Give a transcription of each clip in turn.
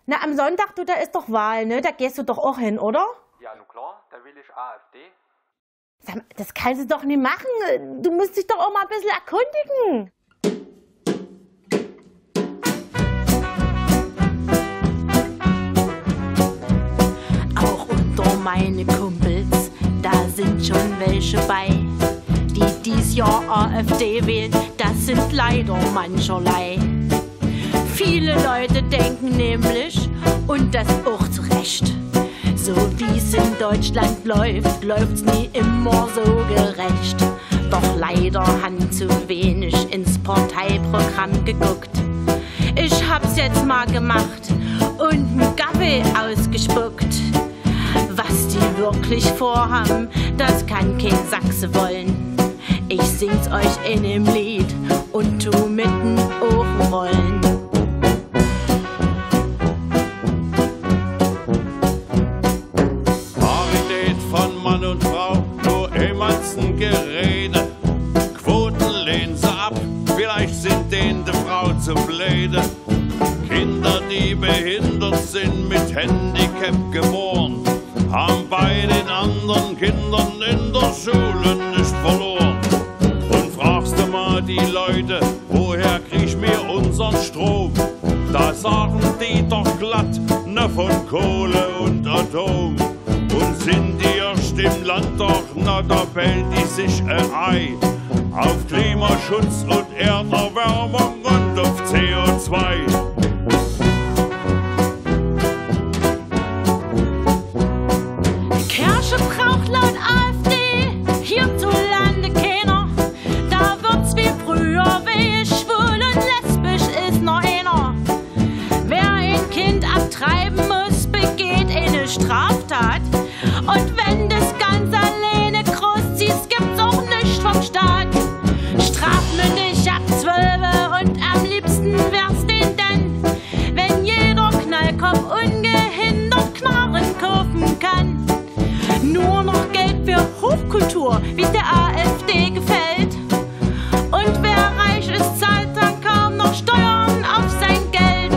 Na, am Sonntag, du, da ist doch Wahl, ne? Da gehst du doch auch hin, oder? Ja, nun klar, da will ich AfD. Sag mal, das kannst du doch nicht machen. Du musst dich doch auch mal ein bisschen erkundigen. Auch unter meine Kumpels, da sind schon welche bei, die dies Jahr AfD wählen, das sind leider mancherlei. Viele Leute denken nämlich, und das auch zu Recht, so wie es in Deutschland läuft, läuft's nie immer so gerecht. Doch leider haben zu wenig ins Parteiprogramm geguckt. Ich hab's jetzt mal gemacht und mit Gaffel ausgespuckt. Was die wirklich vorhaben, das kann kein Sachse wollen. Ich sing's euch in dem Lied und tu mitten Ohren rollen. Parität von Mann und Frau, nur Emanzen Gerede. Quoten lehnen sie ab, vielleicht sind denen die Frau zu blöde. Kinder, die behindert sind, mit Handicap geboren, haben bei den anderen Kindern in der Schule nicht verloren. Und fragst du mal die Leute, woher krieg ich mir unseren Strom? Da sagen die doch glatt, ne von Kohle und Atom. Und sind die erst im Landtag, na da bellt die sich ein Ei auf Klimaschutz und Erderwärmung und auf CO2. Kirche braucht laut AfD hierzulande keiner. Da wird's wie früher, wie schwul und lesbisch ist noch einer. Wer ein Kind abtreiben muss, begeht eine Straftat. Und wenn das ganz alleine großziehst, gibt's auch nichts vom Staat. Strafmündig ab 12 und am liebsten wär's den denn, wenn jeder Knallkopf ungehindert Knarren kaufen kann. Nur noch Geld für Hochkultur, wie's der AfD gefällt. Und wer reich ist, zahlt dann kaum noch Steuern auf sein Geld.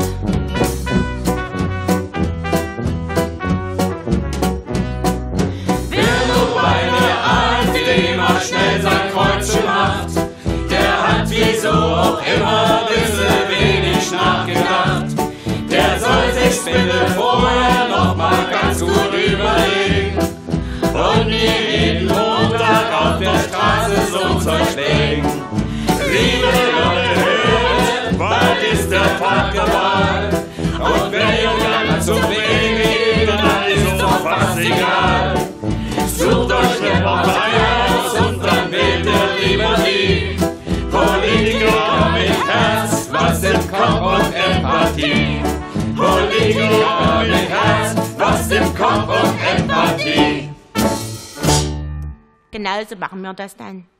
Wer nur bei der AfD mal schnell sein Kreuzchen macht, der hat wieso auch immer bisschen wenig nachgedacht. Der soll sich bitte vorher noch mal ganz gut überlegen und nie jeden Montag auf der Straße so Zeug legen. Liebe Leute, hört, bald ist der Tag der Wahl. Und wenn ihr dann zum Wählen geht, dann ist doch fast egal. Sucht euch eine Partei aus und dann wählt ihr lieber die. Politiker mit Herz, was sind Kopf und Empathie. Politiker mit Herz, was sind Kopf und Empathie. Genau so machen wir das dann.